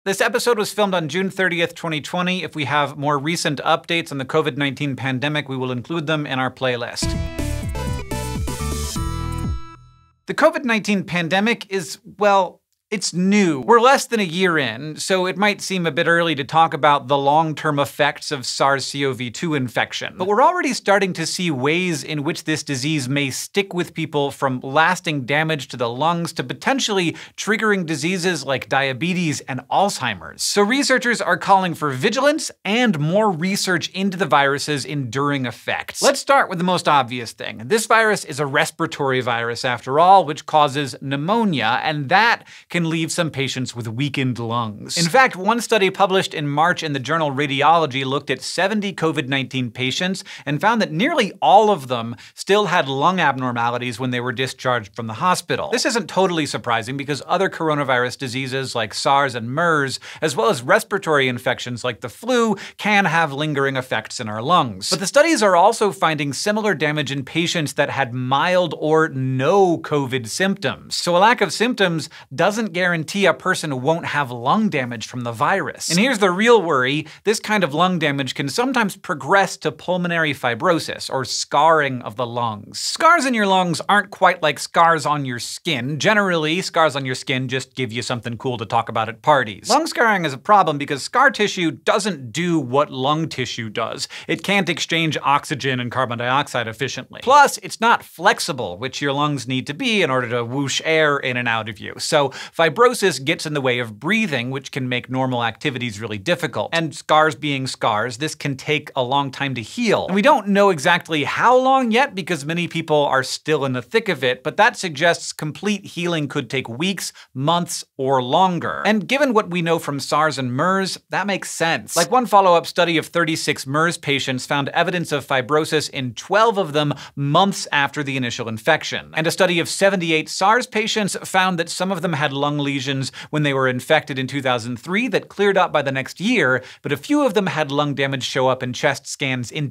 This episode was filmed on June 30th, 2020. If we have more recent updates on the COVID-19 pandemic, we will include them in our playlist. The COVID-19 pandemic is, well, it's new. We're less than a year in, so it might seem a bit early to talk about the long-term effects of SARS-CoV-2 infection. But we're already starting to see ways in which this disease may stick with people, from lasting damage to the lungs to potentially triggering diseases like diabetes and Alzheimer's. So researchers are calling for vigilance and more research into the virus's enduring effects. Let's start with the most obvious thing. This virus is a respiratory virus after all, which causes pneumonia, and that can leave some patients with weakened lungs. In fact, one study published in March in the journal Radiology looked at 70 COVID-19 patients and found that nearly all of them still had lung abnormalities when they were discharged from the hospital. This isn't totally surprising because other coronavirus diseases like SARS and MERS, as well as respiratory infections like the flu, can have lingering effects in our lungs. But the studies are also finding similar damage in patients that had mild or no COVID symptoms. So a lack of symptoms doesn't guarantee a person won't have lung damage from the virus. And here's the real worry: this kind of lung damage can sometimes progress to pulmonary fibrosis, or scarring of the lungs. Scars in your lungs aren't quite like scars on your skin. Generally, scars on your skin just give you something cool to talk about at parties. Lung scarring is a problem because scar tissue doesn't do what lung tissue does. It can't exchange oxygen and carbon dioxide efficiently. Plus, it's not flexible, which your lungs need to be in order to whoosh air in and out of you. So fibrosis gets in the way of breathing, which can make normal activities really difficult. And scars being scars, this can take a long time to heal. And we don't know exactly how long yet because many people are still in the thick of it, but that suggests complete healing could take weeks, months, or longer. And given what we know from SARS and MERS, that makes sense. Like, one follow-up study of 36 MERS patients found evidence of fibrosis in 12 of them months after the initial infection. And a study of 78 SARS patients found that some of them had lung lesions when they were infected in 2003 that cleared up by the next year, but a few of them had lung damage show up in chest scans in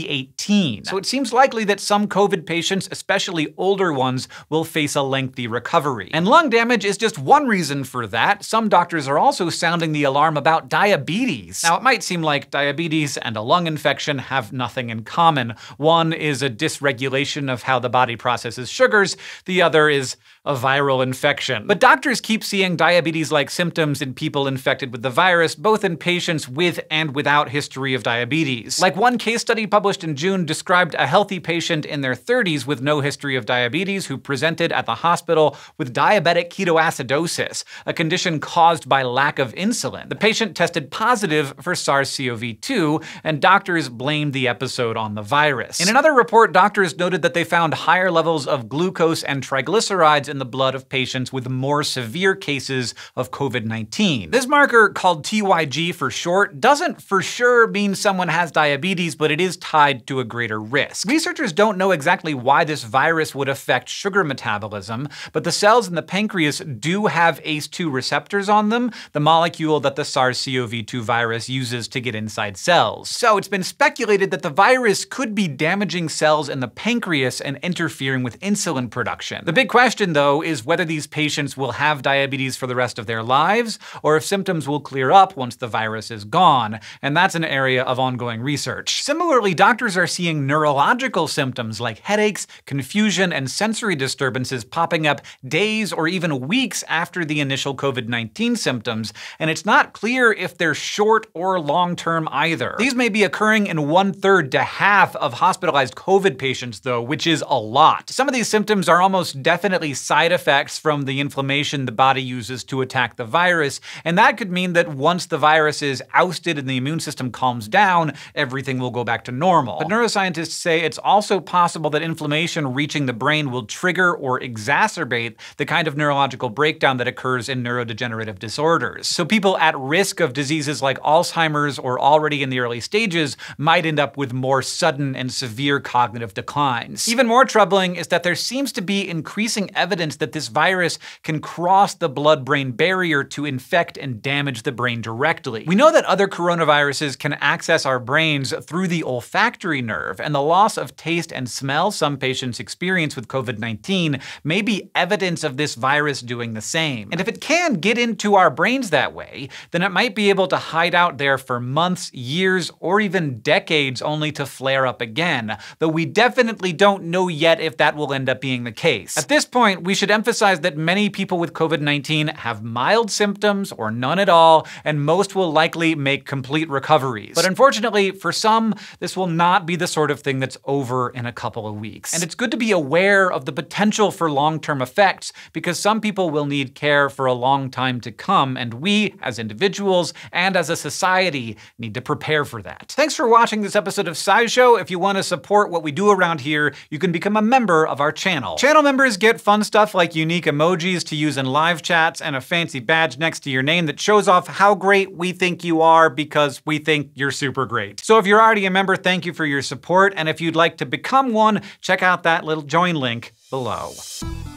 2018. So it seems likely that some COVID patients, especially older ones, will face a lengthy recovery. And lung damage is just one reason for that. Some doctors are also sounding the alarm about diabetes. Now, it might seem like diabetes and a lung infection have nothing in common. One is a dysregulation of how the body processes sugars, the other is a viral infection. But doctors keep seeing diabetes-like symptoms in people infected with the virus, both in patients with and without history of diabetes. Like, one case study published in June described a healthy patient in their 30s with no history of diabetes who presented at the hospital with diabetic ketoacidosis, a condition caused by lack of insulin. The patient tested positive for SARS-CoV-2, and doctors blamed the episode on the virus. In another report, doctors noted that they found higher levels of glucose and triglycerides in the blood of patients with more severe cases of COVID-19. This marker, called TYG for short, doesn't for sure mean someone has diabetes, but it is tied to a greater risk. Researchers don't know exactly why this virus would affect sugar metabolism, but the cells in the pancreas do have ACE2 receptors on them, the molecule that the SARS-CoV-2 virus uses to get inside cells. So it's been speculated that the virus could be damaging cells in the pancreas and interfering with insulin production. The big question, though, is whether these patients will have diabetes for the rest of their lives, or if symptoms will clear up once the virus is gone, and that's an area of ongoing research. Similarly, doctors are seeing neurological symptoms like headaches, confusion, and sensory disturbances popping up days or even weeks after the initial COVID-19 symptoms, and it's not clear if they're short or long-term either. These may be occurring in 1/3 to half of hospitalized COVID patients, though, which is a lot. Some of these symptoms are almost definitely side effects from the inflammation the body uses to attack the virus, and that could mean that once the virus is ousted and the immune system calms down, everything will go back to normal. But neuroscientists say it's also possible that inflammation reaching the brain will trigger or exacerbate the kind of neurological breakdown that occurs in neurodegenerative disorders. So people at risk of diseases like Alzheimer's or already in the early stages might end up with more sudden and severe cognitive declines. Even more troubling is that there seems to be increasing evidence that this virus can cross cross the blood-brain barrier to infect and damage the brain directly. We know that other coronaviruses can access our brains through the olfactory nerve, and the loss of taste and smell some patients experience with COVID-19 may be evidence of this virus doing the same. And if it can get into our brains that way, then it might be able to hide out there for months, years, or even decades only to flare up again, though we definitely don't know yet if that will end up being the case. At this point, we should emphasize that many people with COVID-19 have mild symptoms or none at all, and most will likely make complete recoveries. But unfortunately, for some, this will not be the sort of thing that's over in a couple of weeks. And it's good to be aware of the potential for long-term effects, because some people will need care for a long time to come, and we, as individuals and as a society, need to prepare for that. Thanks for watching this episode of SciShow. If you want to support what we do around here, you can become a member of our channel. Channel members get fun stuff like unique emojis to use in live chats and a fancy badge next to your name that shows off how great we think you are because we think you're super great. So if you're already a member, thank you for your support, and if you'd like to become one, check out that little join link below.